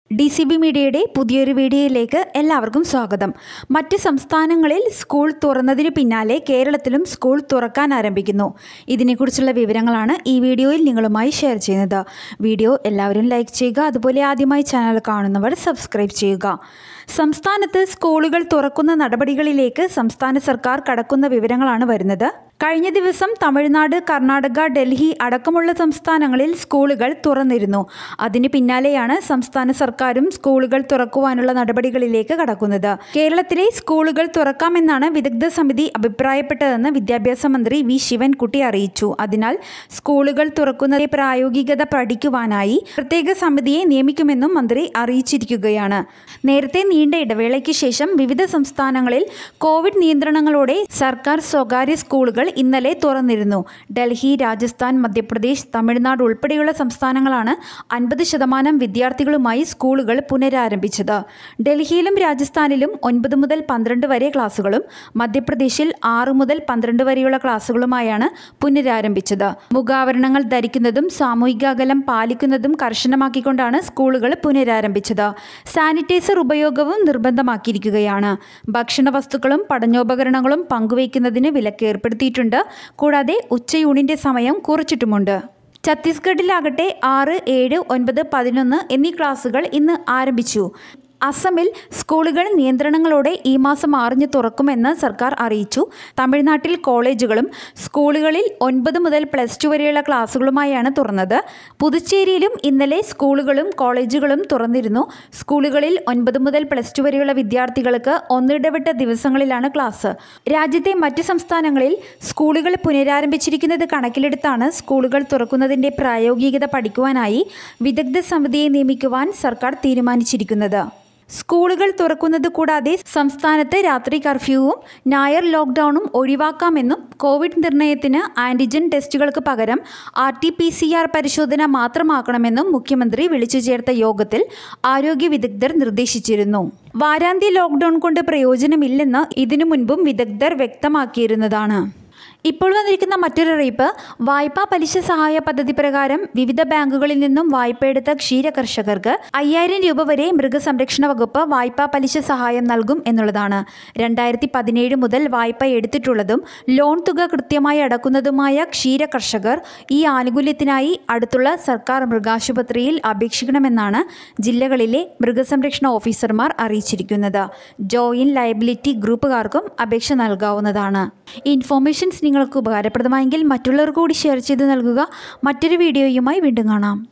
DCB മീഡിയയുടെ പുതിയൊരു വീഡിയോയിലേക്ക് എല്ലാവർക്കും സ്വാഗതം. മറ്റ് സംസ്ഥാനങ്ങളിൽ സ്കൂൾ തുറന്നതിന് പിന്നാലെ കേരളത്തിലും സ്കൂൾ തുറക്കാൻ ആരംഭിക്കുന്നു. ഇതിനെക്കുറിച്ചുള്ള വിവരങ്ങളാണ് ഈ വീഡിയോയിൽ നിങ്ങളുമായി ഷെയർ ചെയ്യുന്നത്. വീഡിയോ എല്ലാവരും ലൈക്ക് ചെയ്യുക. അതുപോലെ ആദ്യമായി ചാനൽ കാണുന്നവർ സബ്സ്ക്രൈബ് ചെയ്യുക. സംസ്ഥാനത്ത് സ്കൂളുകൾ തുറക്കുന്ന നടപടികളിലേക്ക് സംസ്ഥാന സർക്കാർ കടക്കുന്ന വിവരങ്ങളാണ് വരുന്നത്. കഴിഞ്ഞ ദിവസം തമിഴ്നാട്, കർണാടക, ഡൽഹി അടക്കമുള്ള സംസ്ഥാനങ്ങളിൽ സ്കൂളുകൾ തുറന്നിരുന്നു. അതിന് പിന്നാലെയാണ് സംസ്ഥാന സർക്കാരും സ്കൂളുകൾ തുറക്കുവാനുള്ള നടപടികളിലേക്ക് കടക്കുന്നത്. കേരളത്തിലെ സ്കൂളുകൾ തുറക്കാമെന്നാണ് വിദഗ്ധ സമിതി അഭിപ്രായപ്പെട്ടതെന്ന് വിദ്യാഭ്യാസ മന്ത്രി വി. ശിവൻകുട്ടി അറിയിച്ചു. അതിനാൽ സ്കൂളുകൾ തുറക്കുന്നതിന്റെ പ്രായോഗികത പഠിക്കുവാനായി പ്രത്യേക സമിതിയെ നിയമിക്കുമെന്നും മന്ത്രി അറിയിച്ചിരിക്കുകയാണ്. നേരത്തെ നീണ്ട ഇടവേളയ്ക്ക് ശേഷം വിവിധ സംസ്ഥാനങ്ങളിൽ കോവിഡ് നിയന്ത്രണങ്ങളോടെ സർക്കാർ സ്വകാര്യ സ്കൂളുകൾ ഇന്നലെ തുറന്നിരുന്നു. ഡൽഹി, രാജസ്ഥാൻ, മധ്യപ്രദേശ്, തമിഴ്നാട് ഉൾപ്പെടെയുള്ള സംസ്ഥാനങ്ങളാണ് 50% വിദ്യാർത്ഥികളുമായി സ്കൂളുകൾ പുനരാരംഭിച്ചത്. ഡൽഹിയിലും രാജസ്ഥാനിലും 9 മുതൽ 12 വരെ ക്ലാസുകളും മധ്യപ്രദേശിൽ 6 മുതൽ 12 വരെയുള്ള ക്ലാസുകളുമായാണ് പുനരാരംഭിച്ചത്. മുഖാവരണങ്ങൾ ധരിക്കുന്നതും സാമൂഹിക അകലം പാലിക്കുന്നതും കർശനമാക്കിക്കൊണ്ടാണ് സ്കൂളുകൾ പുനരാരംഭിച്ചത്. സാനിറ്റൈസർ ഉപയോഗവും നിർബന്ധമാക്കിയിരിക്കുകയാണ്. ഭക്ഷണ വസ്തുക്കളും പഠനോപകരണങ്ങളും പങ്കുവയ്ക്കുന്നതിന് വിലക്ക് ഏർപ്പെടുത്തിയിട്ടുണ്ട്. കൂടാതെ ഉച്ചയൂണിന്റെ സമയം കുറച്ചിട്ടുമുണ്ട്. ഛത്തീസ്ഗഡിലാകട്ടെ 6, 7, 9, 11 എന്നീ ക്ലാസുകൾ ഇന്ന് ആരംഭിച്ചു. അസമിൽ സ്കൂളുകൾ നിയന്ത്രണങ്ങളോടെ ഈ മാസം 6 തുറക്കുമെന്ന് സർക്കാർ അറിയിച്ചു. തമിഴ്നാട്ടിൽ കോളേജുകളും സ്കൂളുകളിൽ 9 മുതൽ +2 വരെയുള്ള ക്ലാസുകളുമായാണ് തുറന്നത്. പുതുച്ചേരിയിലും ഇന്നലെ സ്കൂളുകളും കോളേജുകളും തുറന്നിരുന്നു. സ്കൂളുകളിൽ 9 മുതൽ +2 വരെയുള്ള വിദ്യാർത്ഥികൾക്ക് ഒന്നിടവിട്ട ദിവസങ്ങളിലാണ് ക്ലാസ്. രാജ്യത്തെ മറ്റ് സംസ്ഥാനങ്ങളിൽ സ്കൂളുകൾ പുനരാരംഭിച്ചിരിക്കുന്നത് കണക്കിലെടുത്താണ് സ്കൂളുകൾ തുറക്കുന്നതിൻ്റെ പ്രായോഗികത പഠിക്കുവാനായി വിദഗ്ധ സമിതിയെ നിയമിക്കുവാൻ സർക്കാർ തീരുമാനിച്ചിരിക്കുന്നത്. സ്കൂളുകൾ തുറക്കുന്നത് കൂടാതെ സംസ്ഥാനത്ത് രാത്രി കർഫ്യൂവും ഞായർ ലോക്ക്ഡൌണും ഒഴിവാക്കാമെന്നും കോവിഡ് നിർണയത്തിന് ആന്റിജൻ ടെസ്റ്റുകൾക്ക് പകരം RT-PCR പരിശോധന മാത്രമാക്കണമെന്നും മുഖ്യമന്ത്രി വിളിച്ചു ചേർത്ത യോഗത്തിൽ ആരോഗ്യ വിദഗ്ധർ നിർദ്ദേശിച്ചിരുന്നു. വാരാന്ത്യ ലോക്ക്ഡൌൺ കൊണ്ട് പ്രയോജനമില്ലെന്ന് ഇതിനു മുൻപും വിദഗ്ധർ വ്യക്തമാക്കിയിരുന്നതാണ്. ഇപ്പോൾ വന്നിരിക്കുന്ന മറ്റൊരു അറിയിപ്പ്, വായ്പാ പലിശ സഹായ പദ്ധതി പ്രകാരം വിവിധ ബാങ്കുകളിൽ നിന്നും വായ്പയെടുത്ത ക്ഷീര കർഷകർക്ക് 5000 രൂപ വരെ മൃഗസംരക്ഷണ വകുപ്പ് വായ്പാ പലിശ സഹായം നൽകും എന്നുള്ളതാണ്. 2017 മുതൽ വായ്പ എടുത്തിട്ടുള്ളതും ലോൺ തുക കൃത്യമായി അടക്കുന്നതുമായ ക്ഷീര കർഷകർ ഈ ആനുകൂല്യത്തിനായി അടുത്തുള്ള സർക്കാർ മൃഗാശുപത്രിയിൽ അപേക്ഷിക്കണമെന്നാണ് ജില്ലകളിലെ മൃഗസംരക്ഷണ ഓഫീസർമാർ അറിയിച്ചിരിക്കുന്നത്. ജോയിന്റ് ലയബിലിറ്റി ഗ്രൂപ്പുകാർക്കും അപേക്ഷ നൽകാവുന്നതാണ്. ഇൻഫോർമേഷൻസ് നിങ്ങൾക്ക് ഉപകാരപ്രദമായെങ്കിൽ മറ്റുള്ളവർക്ക് കൂടി ഷെയർ ചെയ്ത് നൽകുക. മറ്റൊരു വീഡിയോയുമായി വീണ്ടും കാണാം.